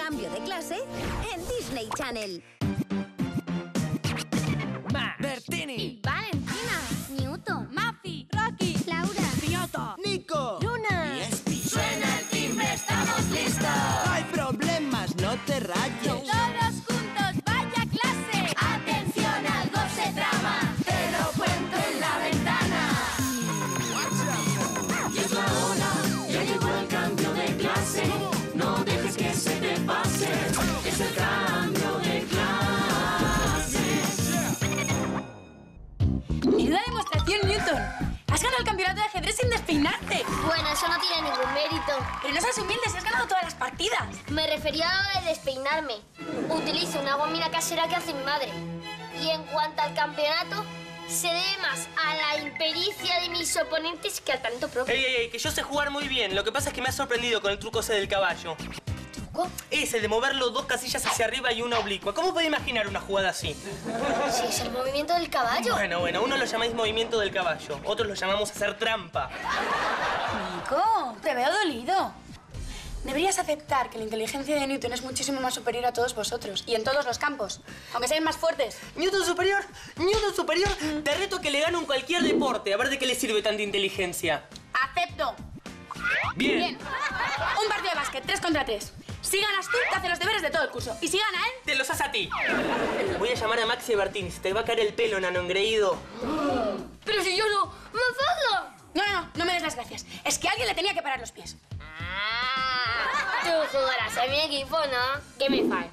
Cambio de clase en Disney Channel. Bertini y Valentina, Newton, Mafi, Rocky, Laura, Piota, Nico, Luna. y Espi. Suena el timbre, estamos listos. No hay problemas, no te rayes. todos juntos, vaya clase. Atención, algo se trama. Te lo cuento en la ventana. Llegó la hora, ya llegó el cambio de clase. No dejes que se te pase. Es el cambio de clase. Menuda demostración, Newton. Has ganado el campeonato de ajedrez sin despeinarte. Bueno, eso no tiene ningún mérito. Pero no seas humilde, si has ganado todas las partidas. Me refería a lo de despeinarme. Utilizo una gomina casera que hace mi madre. Y en cuanto al campeonato, se debe más a la impericia de mis oponentes que al talento propio. Ey, que yo sé jugar muy bien. Lo que pasa es que me ha sorprendido con el truco ese del caballo. ¿Truco? Ese de moverlo 2 casillas hacia arriba y una oblicua. ¿Cómo puede imaginar una jugada así? Si es el movimiento del caballo. Bueno, uno lo llamáis movimiento del caballo. Otros lo llamamos hacer trampa. Nico, te veo dolido. Deberías aceptar que la inteligencia de Newton es muchísimo más superior a todos vosotros. Y en todos los campos. Aunque sean más fuertes. ¿Newton superior? ¿Newton superior? Te reto que le gano en cualquier deporte. A ver de qué le sirve tanta inteligencia. ¡Acepto! Bien. Un partido de básquet, 3 contra 3. Si ganas tú, te hace los deberes de todo el curso. Y si gana él... Te los hace a ti. Voy a llamar a Maxi Bertini. Se te va a caer el pelo, nano engreído. Pero si yo no... ¡Me enfado! No me des las gracias. Es que alguien le tenía que parar los pies. Tú jugarás a mi equipo, ¿no? ¿Qué me falla?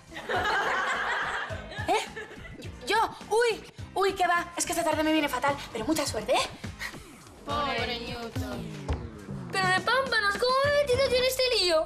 ¿Eh? ¿Yo? Uy, ¿qué va? Es que esta tarde me viene fatal. Pero mucha suerte, ¿eh? Pobre Newton. Pero de pámpanos, ¿cómo me he metido yo en este lío?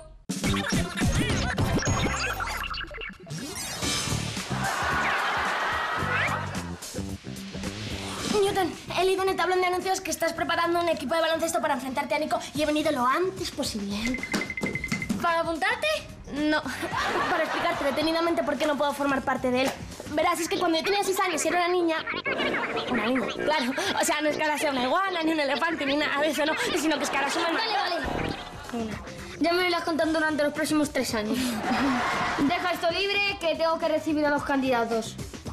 Newton, he leído en el tablón de anuncios que estás preparando un equipo de baloncesto para enfrentarte a Nico y he venido lo antes posible. ¿Para apuntarte? No, para explicarte detenidamente por qué no puedo formar parte de él. Verás, es que cuando yo tenía 6 años y era una niña... Una niña, claro. O sea, no es que ahora sea una iguana, ni un elefante, ni nada de eso, no. Sino que es que ahora soy una... Vale. Ya me lo irás contando durante los próximos 3 años. Deja esto libre, que tengo que recibir a los candidatos.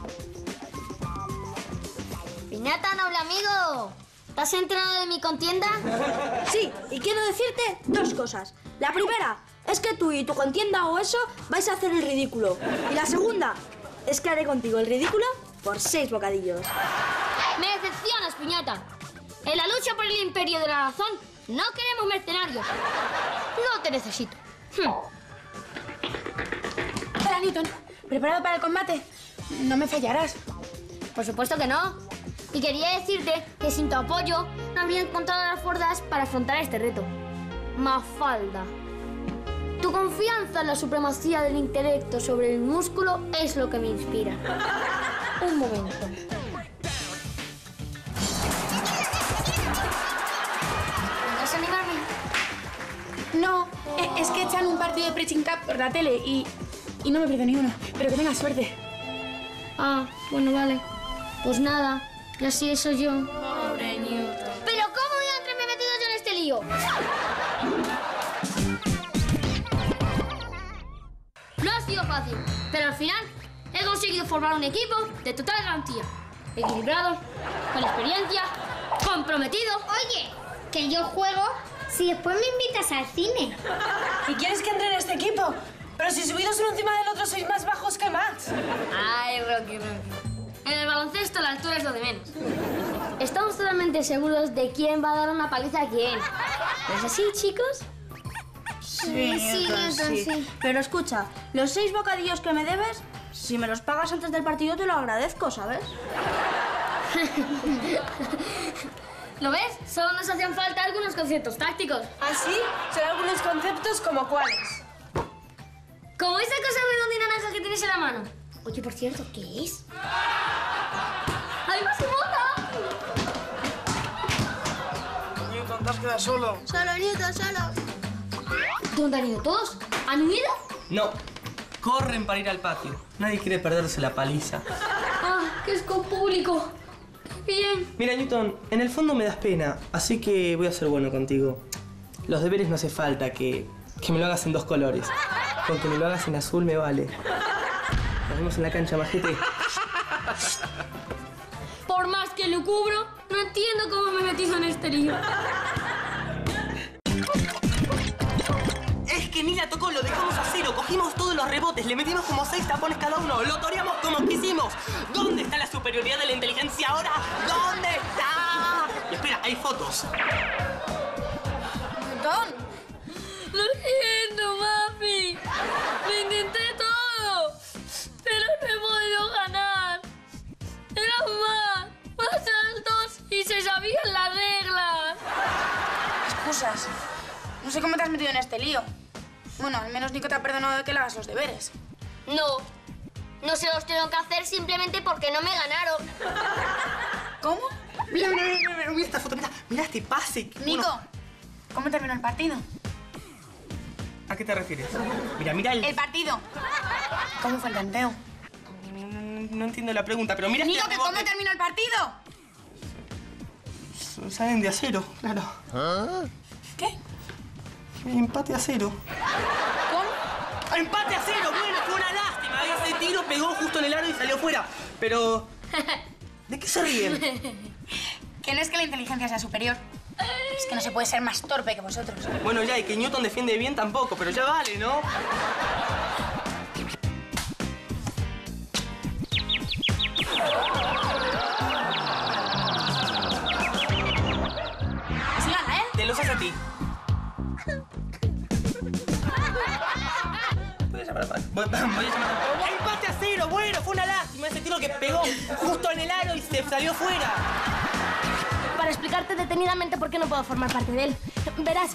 Piñata, noble amigo. ¿Te has enterado de mi contienda? Sí, y quiero decirte 2 cosas. La primera es que tú y tu contienda o eso vais a hacer el ridículo. Y la segunda es que haré contigo el ridículo por 6 bocadillos. Me decepcionas, Piñata. En la lucha por el imperio de la razón no queremos mercenarios. No te necesito. Hola, Newton. ¿Preparado para el combate? No me fallarás. Por supuesto que no. Y quería decirte que sin tu apoyo no habría encontrado las fuerzas para afrontar este reto. Mafalda. Tu confianza en la supremacía del intelecto sobre el músculo es lo que me inspira. Un momento. ¿Vas a animarme? No, es que echan un partido de Preaching Cup por la tele y no me pierdo ni uno. Pero que tengas suerte. Ah, bueno, vale. Pues nada, y así eso yo. Pobre Newton. ¿Pero cómo diantres me he metido yo en este lío? No ha sido fácil, pero al final he conseguido formar un equipo de total garantía. Equilibrado, con experiencia, comprometido. Oye, que yo juego si después me invitas al cine. ¿Y quieres que entre en este equipo? Pero si subidos uno encima del otro sois más bajos que Max. Ay, Rocky. En el baloncesto la altura es lo de menos. Estamos totalmente seguros de quién va a dar una paliza a quién. ¿No es así, chicos? Sí, sí. Pero escucha, los 6 bocadillos que me debes, si me los pagas antes del partido te lo agradezco, ¿sabes? ¿Lo ves? Solo nos hacían falta algunos conceptos tácticos. ¿Ah, sí? Son algunos conceptos como cuáles. Como esa cosa redonda y naranja que tienes en la mano. Oye, por cierto, ¿qué es? ¡Hay más mota! Newton, te has quedado solo. Solo, Newton, solo. ¿Dónde han ido todos? ¿Han huido? No. Corren para ir al patio. Nadie quiere perderse la paliza. ¡Ah, que es con público! Bien. Mira, Newton, en el fondo me das pena, así que voy a ser bueno contigo. Los deberes no hace falta que me lo hagas en 2 colores. Con que me lo hagas en azul me vale. Nos vemos en la cancha, majete. Por más que lo cubro, no entiendo cómo me he metido en este lío. Es que ni la tocó, lo dejamos a cero. Cogimos todos los rebotes, le metimos como 6 tapones cada uno. Lo toreamos como quisimos. ¿Dónde está la superioridad de la inteligencia ahora? ¿Dónde está? Y espera, hay fotos. Newton. Lo siento, mami. Lo intenté todo, pero no he podido ganar. Eran más altos y se sabían las reglas. Excusas. No sé cómo te has metido en este lío. Bueno, al menos Nico te ha perdonado de que le hagas los deberes. No se los tengo que hacer simplemente porque no me ganaron. ¿Cómo? Mira esta foto, mira este pase. Nico, ¿cómo terminó el partido? ¿A qué te refieres? Mira el... El partido. ¿Cómo fue el tanteo? No entiendo la pregunta, pero mira Nico, este que rebote. ¿cómo terminó el partido? Salen de a cero, claro. ¿Qué? Empate a cero. ¿Cómo? ¡Empate a cero! Bueno, fue una lástima. Ese tiro pegó justo en el aro y salió fuera. Pero... ¿de qué se ríen? Que no es que la inteligencia sea superior. Es que no se puede ser más torpe que vosotros. Bueno, ya, y que Newton defiende bien tampoco, pero ya vale, ¿no? Se gana, ¿eh? Te los hace a ti. Voy a llamar a Pan. Voy a llamar a Pan. ¡Empate a cero! Bueno, fue una lástima ese tiro que pegó justo en el aro y se salió fuera. Para explicarte detenidamente por qué no puedo formar parte de él. Verás...